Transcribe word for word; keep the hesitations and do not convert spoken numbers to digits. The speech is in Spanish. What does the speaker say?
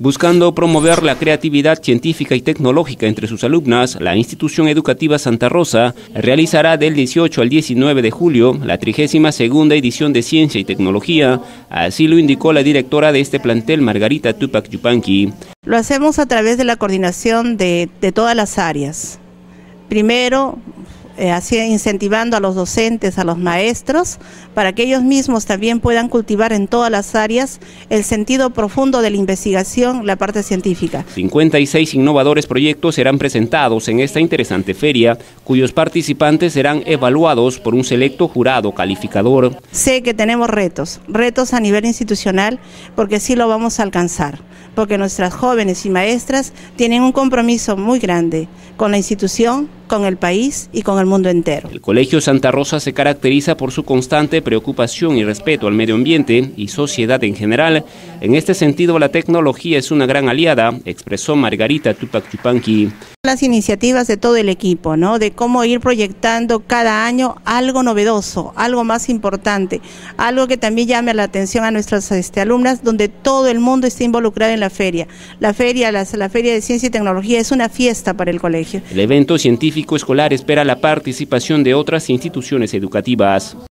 Buscando promover la creatividad científica y tecnológica entre sus alumnas, la institución educativa Santa Rosa realizará del dieciocho al diecinueve de julio la trigésima segunda edición de Ciencia y Tecnología, así lo indicó la directora de este plantel, Margarita Tupac Yupanqui. Lo hacemos a través de la coordinación de, de todas las áreas. Primero, eh, así incentivando a los docentes, a los maestros, para que ellos mismos también puedan cultivar en todas las áreas el sentido profundo de la investigación, la parte científica. cincuenta y seis innovadores proyectos serán presentados en esta interesante feria, cuyos participantes serán evaluados por un selecto jurado calificador. Sé que tenemos retos, retos a nivel institucional, porque sí lo vamos a alcanzar, porque nuestras jóvenes y maestras tienen un compromiso muy grande con la institución, con el país y con el mundo entero. El Colegio Santa Rosa se caracteriza por su constante preocupación y respeto al medio ambiente y sociedad en general. En este sentido, la tecnología es una gran aliada, expresó Margarita Tupac Yupanqui. Las iniciativas de todo el equipo, ¿no? De cómo ir proyectando cada año algo novedoso, algo más importante, algo que también llame la atención a nuestras este, alumnas, donde todo el mundo esté involucrado en la feria. La feria, la, la feria de Ciencia y Tecnología es una fiesta para el colegio. El evento científico escolar espera la participación de otras instituciones educativas.